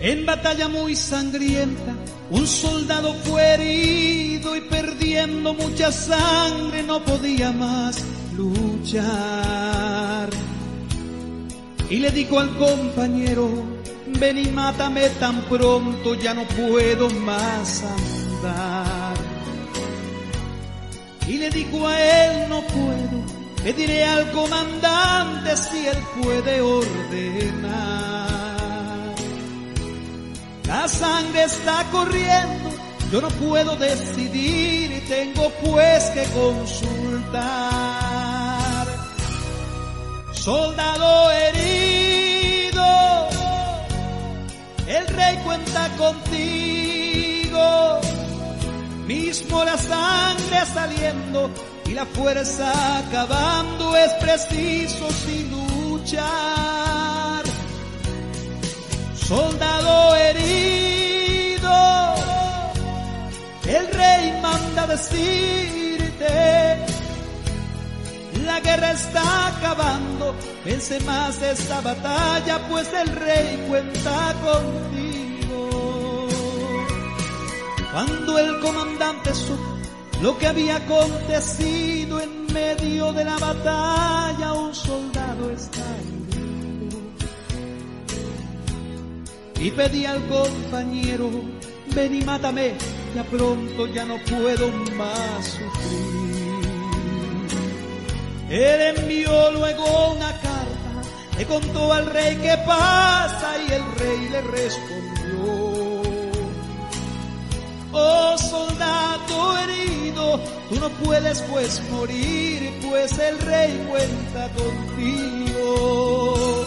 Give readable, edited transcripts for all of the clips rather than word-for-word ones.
En batalla muy sangrienta, un soldado fue herido y perdiendo mucha sangre no podía más luchar. Y le dijo al compañero: ven y mátame tan pronto, ya no puedo más andar. Y le dijo a él: no puedo, pediré al comandante si él puede ordenar. La sangre está corriendo, yo no puedo decidir y tengo pues que consultar. Soldado herido, el rey cuenta contigo. Mismo la sangre saliendo y la fuerza acabando, es preciso sin luchar. Soldado herido, el rey manda decirte: la guerra está acabando, vence más esta batalla, pues el rey cuenta contigo. Cuando el comandante supo lo que había acontecido, en medio de la batalla un soldado está herido. Y pedí al compañero: ven y mátame, ya pronto, ya no puedo más sufrir. Él envió luego una carta, le contó al rey qué pasa y el rey le respondió: oh soldado herido, tú no puedes pues morir, pues el rey cuenta contigo.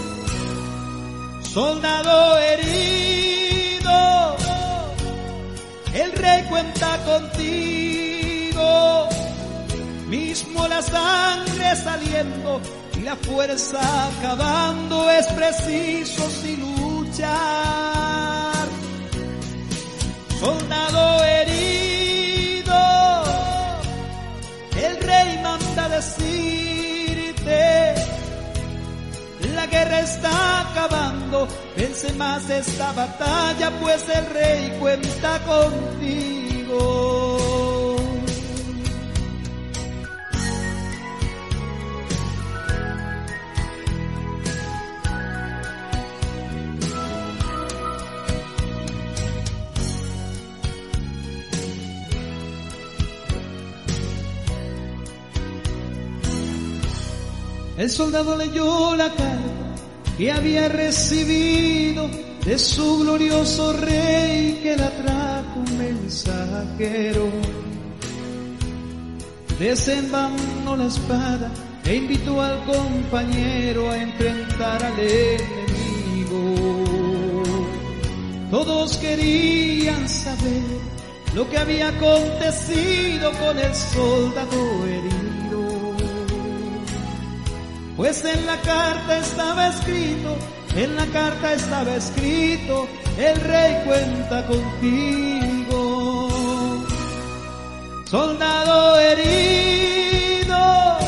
Soldado herido, el rey cuenta contigo. Mismo la sangre saliendo y la fuerza acabando, es preciso sin luchar. Soldado herido, el rey manda decirte: la guerra está acabando, vence más esta batalla, pues el rey cuenta contigo. El soldado leyó la carta que había recibido de su glorioso rey, que la trajo un mensajero. Desenvainó la espada e invitó al compañero a enfrentar al enemigo. Todos querían saber lo que había acontecido con el soldado herido, pues en la carta estaba escrito, el rey cuenta contigo. Soldado herido,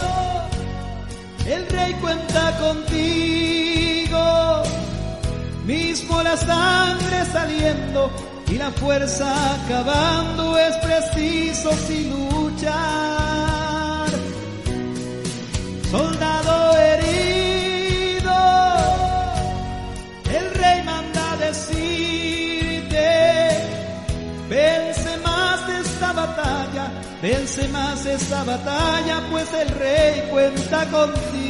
el rey cuenta contigo. Mismo la sangre saliendo y la fuerza acabando, es preciso sin luchar. Soldado herido, el rey manda decirte: vence más esta batalla, pues el rey cuenta contigo.